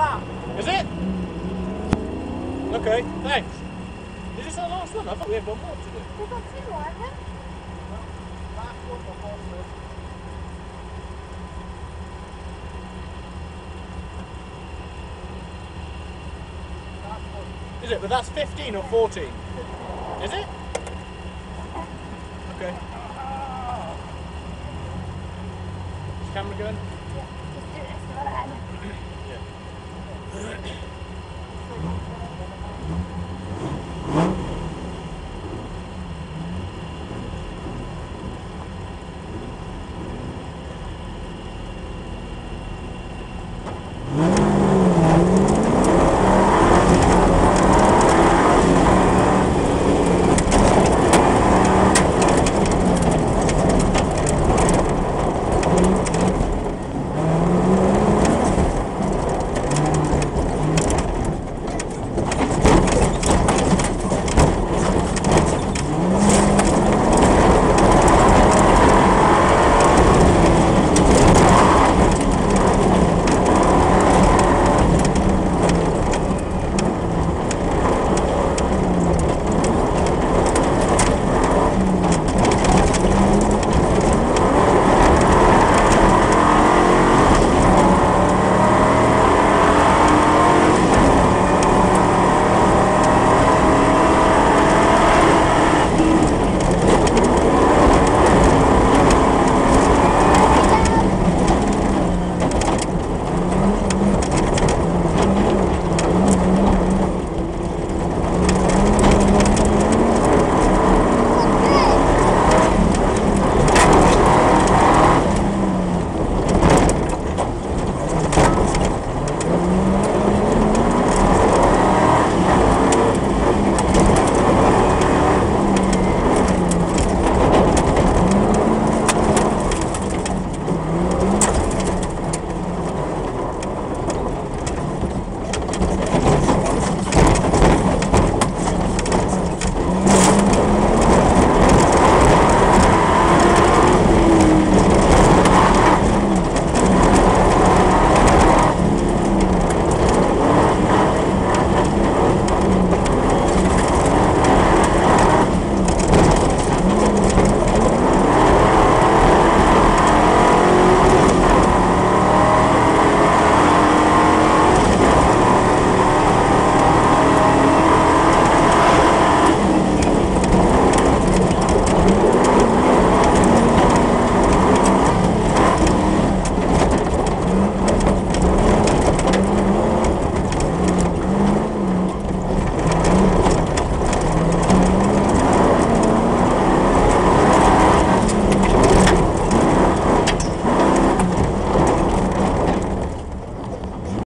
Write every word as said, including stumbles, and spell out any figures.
Is it? Okay, thanks. Is this our last one? I thought we had one more to do. We've got two more, haven't we? Last one before this. Is it? But that's fifteen or fourteen? Is it? Okay. Is the camera going? Yeah, just do this. Yeah.